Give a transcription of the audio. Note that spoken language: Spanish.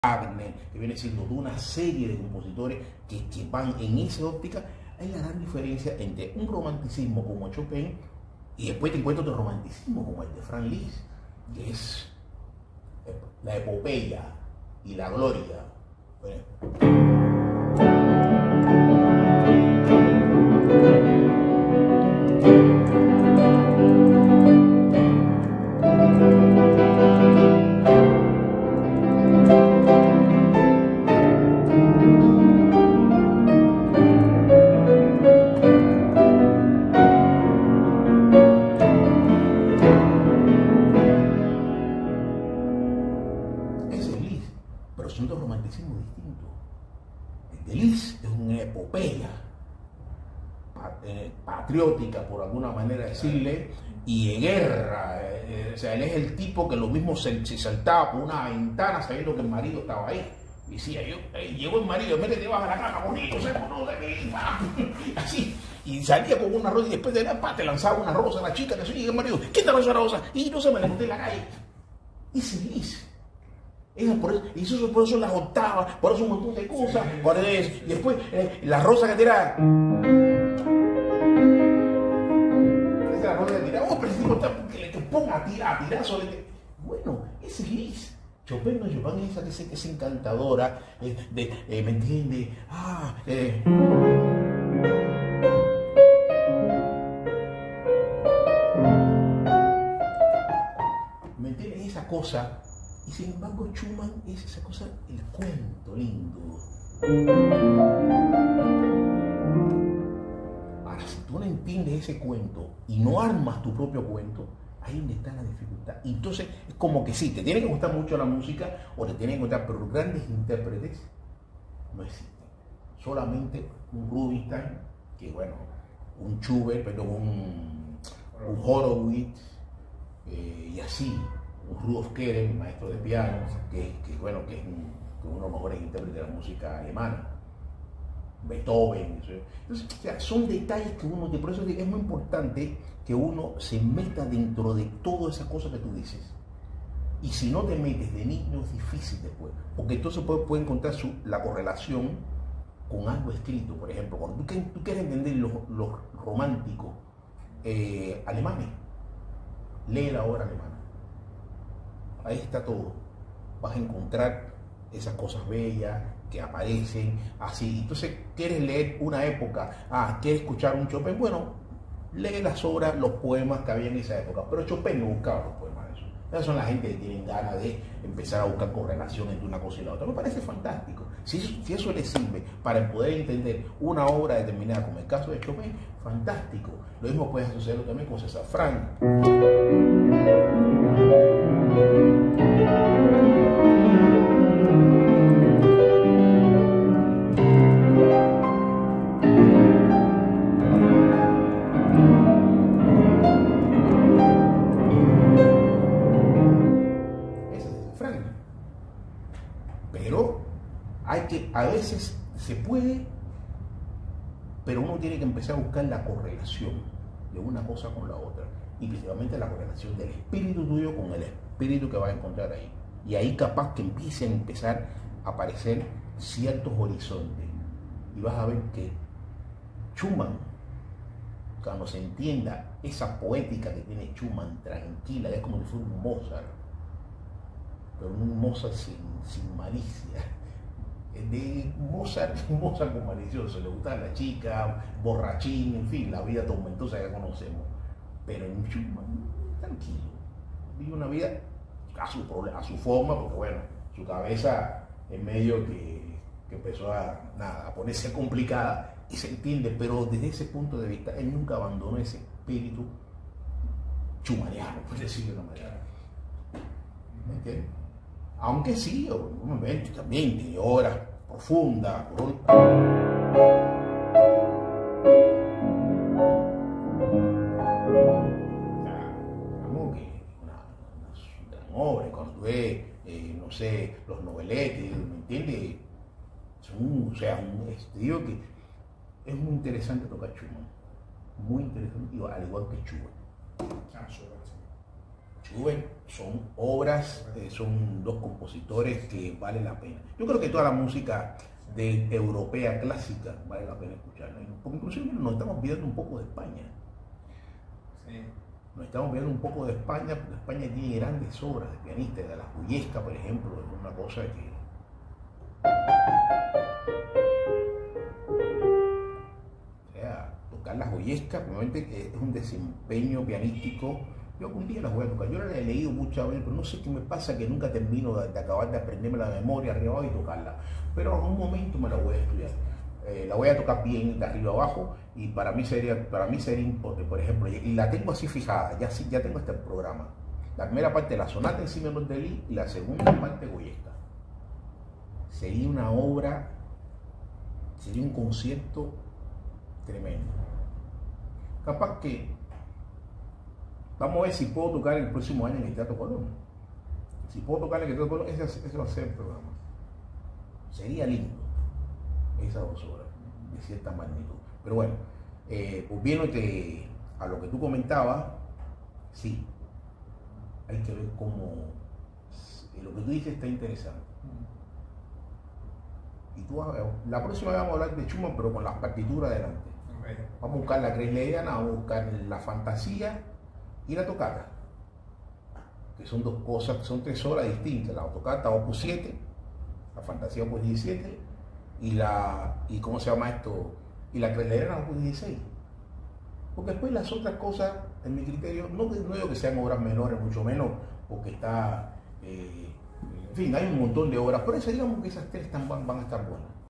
Wagner, que viene siendo de una serie de compositores que van en esa óptica. Hay la gran diferencia entre un romanticismo como Chopin y después te encuentras otro romanticismo como el de Franz Liszt, que es la epopeya y la gloria. Bueno. Pero son dos romanticismos distintos. El de Liszt es una epopeya patriótica, por alguna manera decirle, y de guerra. O sea, él es el tipo que lo mismo se saltaba por una ventana sabiendo que el marido estaba ahí. Y decía, llegó el marido, métete debajo de la cama, bonito, se conoce, así. Y salía con una rosa y después de la te lanzaba una rosa a la chica, que y el marido, ¿quién te lanzó la rosa? Y no se me la encontré en la calle. Ese es Liszt. Por eso las octavas, por eso un montón de cosas, y después la rosa que tira. La rosa que tira, pero que le ponga a tirar sobre. Bueno, ese es Liszt. Chopin no, Chopin es esa que es encantadora, ¿me entiendes? ¿Me entiendes? Esa cosa. Y sin embargo, Schumann es esa cosa, el cuento lindo. Ahora, si tú no entiendes ese cuento y no armas tu propio cuento, ahí es donde está la dificultad. Y entonces, es como que sí, te tiene que gustar mucho la música o te tiene que gustar, pero grandes intérpretes no existen. Solamente un Rubinstein, que bueno, un Schubert, perdón, un Horowitz, y así. Rudolf Keren, maestro de piano, que es uno de los mejores intérpretes de la música alemana, Beethoven. Entonces, o sea, son detalles que uno, por eso es muy importante que uno se meta dentro de toda esa cosa que tú dices. Y si no te metes de niño es difícil después, porque entonces puede encontrar la correlación con algo escrito. Por ejemplo, cuando tú quieres entender los románticos alemanes, lee la obra alemana. Ahí está todo. Vas a encontrar esas cosas bellas que aparecen así. Entonces, ¿quieres leer una época? ¿Quieres escuchar un Chopin? Bueno, lee las obras, los poemas que había en esa época. Pero Chopin no buscaba los poemas de eso. Esas son la gente que tienen ganas de empezar a buscar correlación entre una cosa y la otra. Me parece fantástico. Si eso le sirve para poder entender una obra determinada, como el caso de Chopin, fantástico. Lo mismo puedes asociarlo también con César Franck. Pero a veces se puede, pero uno tiene que empezar a buscar la correlación de una cosa con la otra, y principalmente la correlación del espíritu tuyo con el espíritu que vas a encontrar ahí. Y ahí capaz que empezar a aparecer ciertos horizontes. Y vas a ver que Schumann, cuando se entienda esa poética que tiene Schumann, tranquila, es como si fuera un Mozart, pero un Mozart sin malicia. De Mozart con malicioso, le gusta la chica, borrachín, en fin, la vida tormentosa que conocemos. Pero en Schumann, tranquilo, vive una vida a su forma, porque bueno, su cabeza en medio que empezó a ponerse complicada y se entiende, pero desde ese punto de vista, él nunca abandonó ese espíritu schumanniano, por decirlo de una manera. ¿Me entiendes? Aunque sí, un momento también tiene obras profundas, digamos que una gran obra, cuando tú ves, no sé, los noveletes, ¿me entiendes? O sea, un estilo que es muy interesante tocar Schumann, muy interesante, al igual que Schubert. Rubén, son obras, son dos compositores que vale la pena. Yo creo que toda la música europea clásica vale la pena escucharla. Porque inclusive nos estamos viendo un poco de España. Sí. Nos estamos viendo un poco de España, porque España tiene grandes obras de pianistas, de la Jullesca, por ejemplo, es una cosa que... O sea, tocar la Jullesca, probablemente es un desempeño pianístico. Yo algún día las voy a tocar, yo la he leído muchas veces, pero no sé qué me pasa que nunca termino de acabar de aprenderme la memoria arriba abajo y tocarla. Pero en un momento me la voy a estudiar. La voy a tocar bien de arriba abajo y para mí sería importante, por ejemplo, y la tengo así fijada, ya tengo este programa. La primera parte de la sonata en si menor de Lie y la segunda parte de Goyesca. Sería una obra, sería un concierto tremendo. Capaz que vamos a ver si puedo tocar el próximo año en el Teatro Colón. Si puedo tocar en el Teatro Colón, ese va a ser el programa. Sería lindo esas 2 horas de cierta magnitud. Pero bueno, volviéndote a lo que tú comentabas, sí, hay que ver cómo lo que tú dices está interesante. Y tú la próxima vez vamos a hablar de Schumann, pero con las partituras adelante. Okay. Vamos a buscar la Kresleriana, vamos a buscar la fantasía y la tocata, que son 2 cosas, son 3 horas distintas. La tocata opus 7, la fantasía opus 17 y ¿cómo se llama esto? Y la Kresleriana opus 16. Porque después las otras cosas, en mi criterio, no digo que sean obras menores, mucho menos, porque está, en fin, hay un montón de obras, pero eso digamos que esas 3 van a estar buenas.